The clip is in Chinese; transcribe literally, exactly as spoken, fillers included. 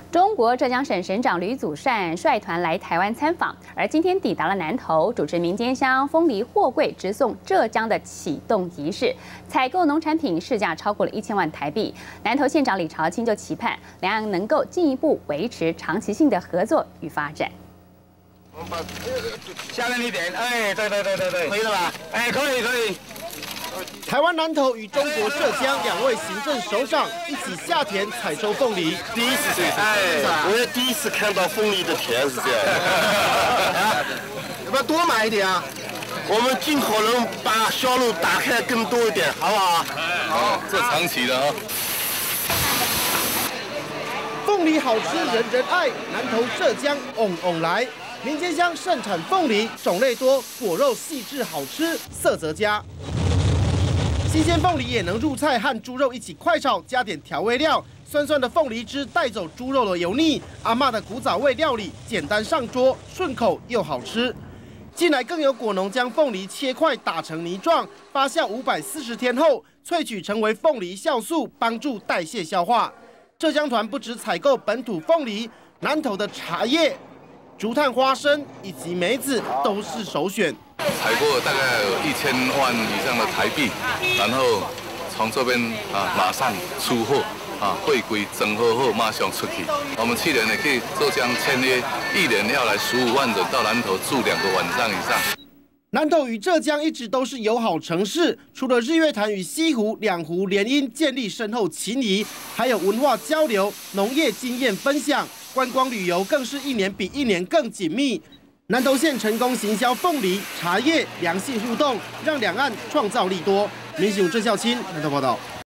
中国浙江省省长吕祖善率团来台湾参访，而今天抵达了南投，主持民间乡凤梨货柜直送浙江的启动仪式，采购农产品市价超过了一千万台币。南投县长李朝清就期盼两岸能够进一步维持长期性的合作与发展。 我们把下面一点，哎，对对对对对，可以了吧？哎，可以可以。 台湾南投与中国浙江两位行政首长一起下田采收凤梨， 第一次，哎，我也第一次看到凤梨的田是这样。 要不要多买一点啊？ 我们尽可能把销路打开更多一点，好不好？ 好，这长期的啊。 凤梨好吃人人爱，南投浙江旺旺来，民间乡盛产凤梨，种类多，果肉细致好吃，色泽佳。新鲜凤梨也能入菜，和猪肉一起快炒，加点调味料，酸酸的凤梨汁带走猪肉的油腻。阿嬷的古早味料理，简单上桌，顺口又好吃。近来更有果农将凤梨切块打成泥状，发酵五百四十天后，萃取成为凤梨酵素，帮助代谢消化。 浙江团不只采购本土凤梨，南投的茶叶、竹炭花生以及梅子都是首选。 采购大概有一千万以上的台币，然后从这边啊马上出货啊，会归整合后马上出去。我们去年也可以浙江签约，一年要来十五万人到南投住两个晚上以上。 南投与浙江一直都是友好城市，除了日月潭与西湖两湖联姻建立深厚情谊，还有文化交流、农业经验分享，观光旅游更是一年比一年更紧密。南投县成功行销凤梨、茶叶，良性互动，让两岸创造利多。民视郑孝清南投报道。